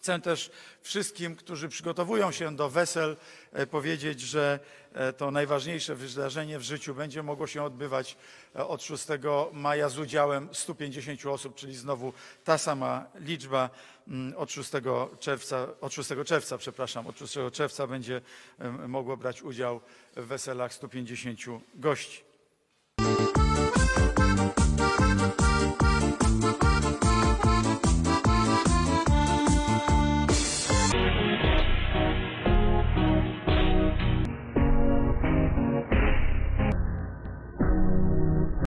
Chcę też wszystkim, którzy przygotowują się do wesel, powiedzieć, że to najważniejsze wydarzenie w życiu będzie mogło się odbywać od 6 maja z udziałem 150 osób, czyli znowu ta sama liczba. Od 6 czerwca będzie mogło brać udział w weselach 150 gości.